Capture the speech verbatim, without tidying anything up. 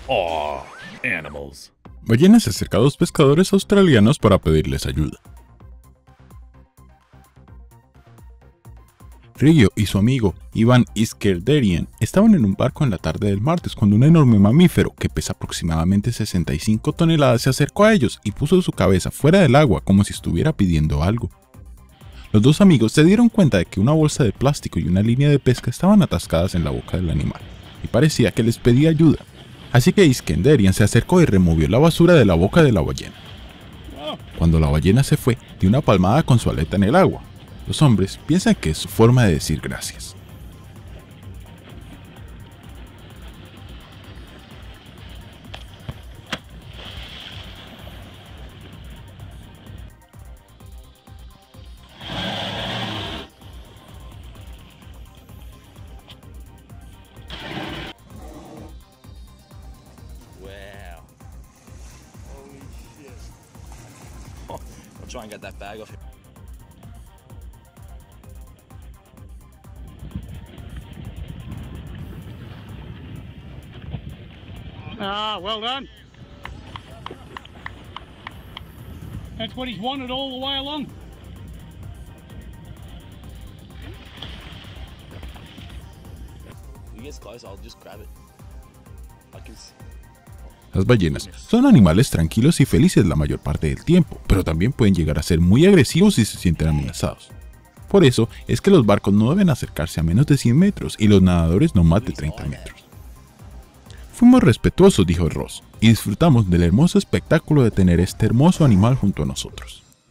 Aw, animals. Ballena se acerca a dos pescadores australianos para pedirles ayuda. Rio y su amigo Ivan Iskenderian estaban en un barco en la tarde del martes cuando un enorme mamífero que pesa aproximadamente sesenta y cinco toneladas se acercó a ellos y puso su cabeza fuera del agua como si estuviera pidiendo algo. Los dos amigos se dieron cuenta de que una bolsa de plástico y una línea de pesca estaban atascadas en la boca del animal y parecía que les pedía ayuda, así que Iskenderian se acercó y removió la basura de la boca de la ballena. Cuando la ballena se fue, dio una palmada con su aleta en el agua. Los hombres piensan que es su forma de decir gracias. Wow. Holy shit. I'll try and get that bag off. Ah, well done. That's what he's wanted all the way along. If he gets close, I'll just grab it. I can see. Las ballenas son animales tranquilos y felices la mayor parte del tiempo, pero también pueden llegar a ser muy agresivos si se sienten amenazados. Por eso es que los barcos no deben acercarse a menos de cien metros y los nadadores no más de treinta metros. Fuimos respetuosos, dijo Ross, y disfrutamos del hermoso espectáculo de tener este hermoso animal junto a nosotros.